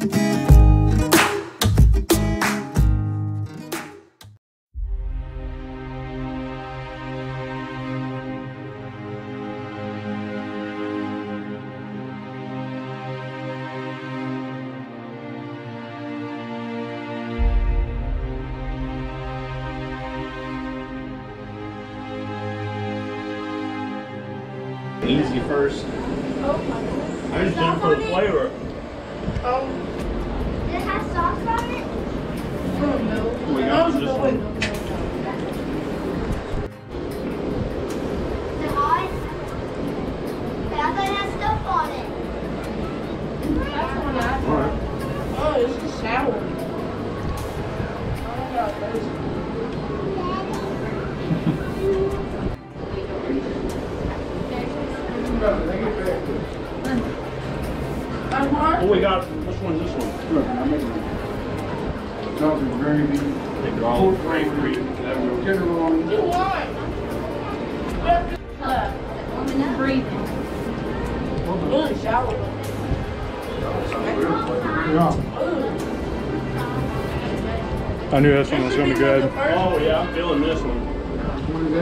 Easy first. Oh my goodness. I just did it for the flavor. It has sauce on it? Oh no. We got this one. Is it hot? I thought it had stuff on it. That's one I Alright. Oh, this is sour. Oh, God, those. Oh, we got, which one's this one? Look, I'm making sausage gravy, The garlic gravy. tenderloin. Do what? Breathing. Really sour. Yeah. I knew this one was going to be good. Oh yeah, I'm feeling this one. What is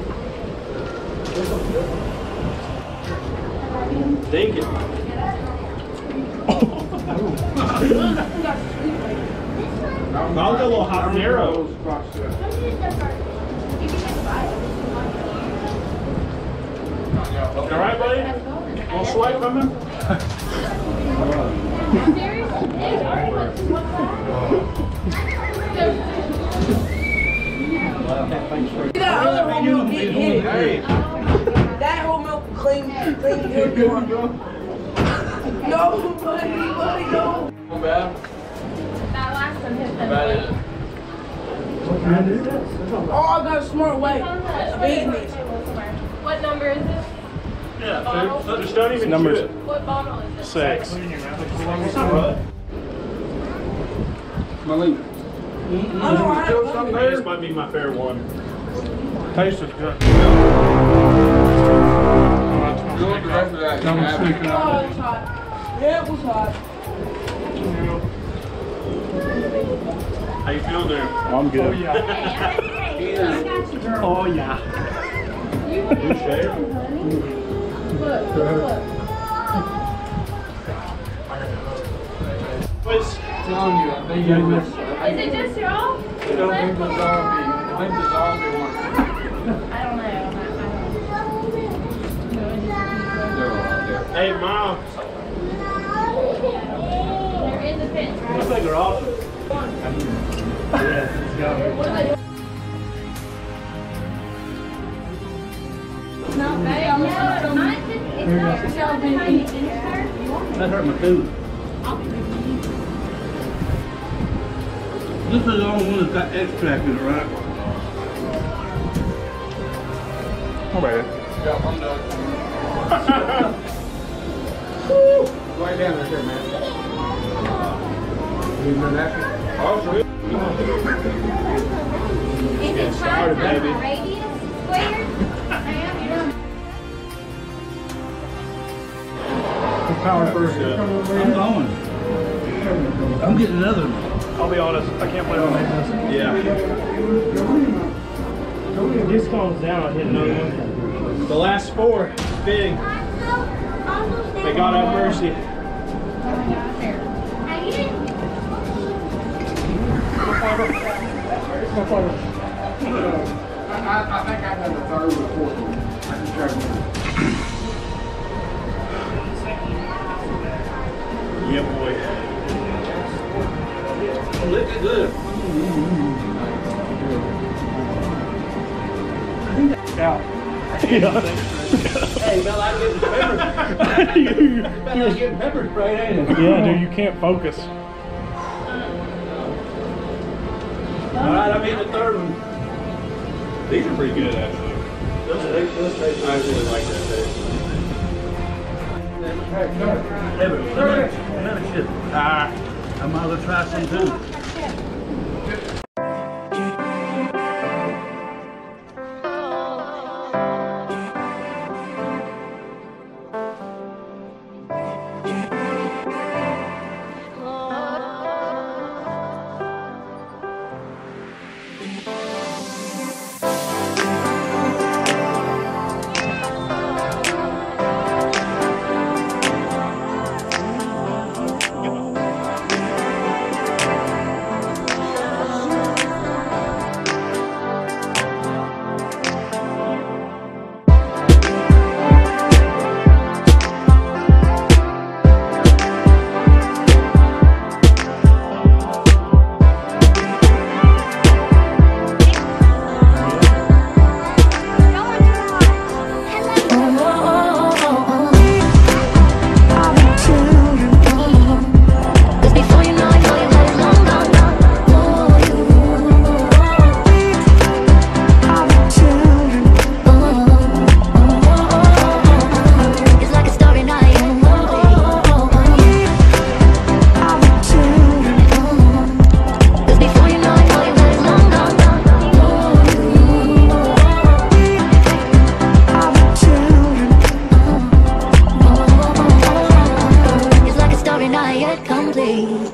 that? Dink it. I'll go a little habanero. All right, buddy? Little swipe from him? That other whole milk didn't hit. That whole milk clean good one. No, buddy, no. Bad. That last one hit them. Bad is it? Oh, I got a smart way of eating these. What number is this? Yeah, so just don't even Numbers. chew it. What bottle is this? 6. Malik. This might be my favorite one. Taste is good. You want the rest of that? Oh, it was hot. Yeah, it was hot. How you feel there? I'm good. Hey, I got you, girl. Oh, yeah. Good shape. Look. Boys, Telling you, I think you missed it. Is it just y'all? I don't think the zombie. I think the zombie one. I don't know. They're all out there. hey, Mom. They're in the pits, I right? think they're awesome. Not bad. Yeah, mine just, it's not tiny. That hurt my tooth. This is the only one that's got extract in it, right? Oh, man. Got one dog. Right down right there, man. Need my napkin? Oh, sweet. Is it started, time baby. radius squared? Power first. I'm going. I'm getting another one. I'll be honest, I can't believe I made this. Yeah. This calms down, I hit another one. The last 4, big. May God have mercy. I think I had the third or the fourth one. I can check one. Yeah, boy. Lick it good. Out. Hey, about like getting pepper. About like getting pepper sprayed, ain't it? Yeah, dude, you can't focus. Alright, I made the third one. These are pretty good, actually. Those taste. I actually like that taste. Another shit. I might as well try some too. Oh. not yet complete.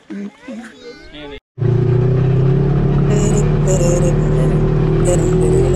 No.